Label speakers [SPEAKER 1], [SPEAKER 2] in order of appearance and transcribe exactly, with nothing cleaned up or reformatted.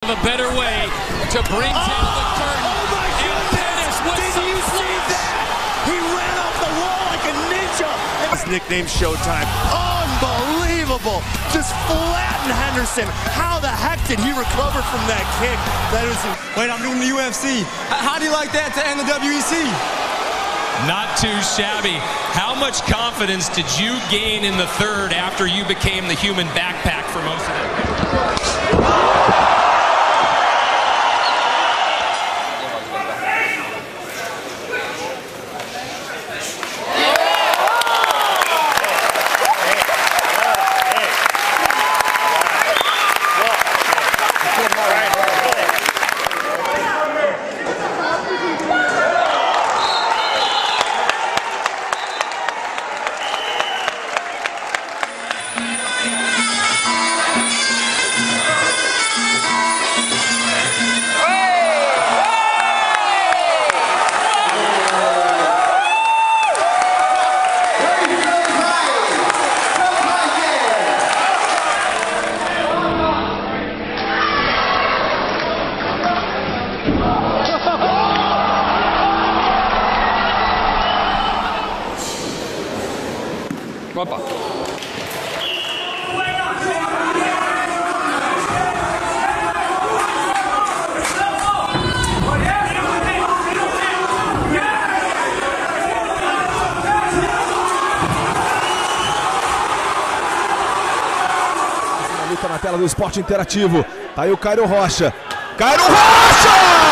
[SPEAKER 1] of a better way to bring
[SPEAKER 2] oh,
[SPEAKER 1] down the curtain.
[SPEAKER 2] Oh my goodness! Did you see that? He ran off the wall like a ninja.
[SPEAKER 3] His nickname Showtime. Unbelievable! Just flattened Henderson. How the heck did he recover from that kick? That was.
[SPEAKER 2] Wait, I'm doing the U F C. How do you like that to end the W E C?
[SPEAKER 1] Not too shabby. How much confidence did you gain in the third after you became the human backpack for most of it?
[SPEAKER 4] Opa.
[SPEAKER 5] Luta na tela do Esporte Interativo. Tá aí o Cairo Rocha. Cairo Rocha!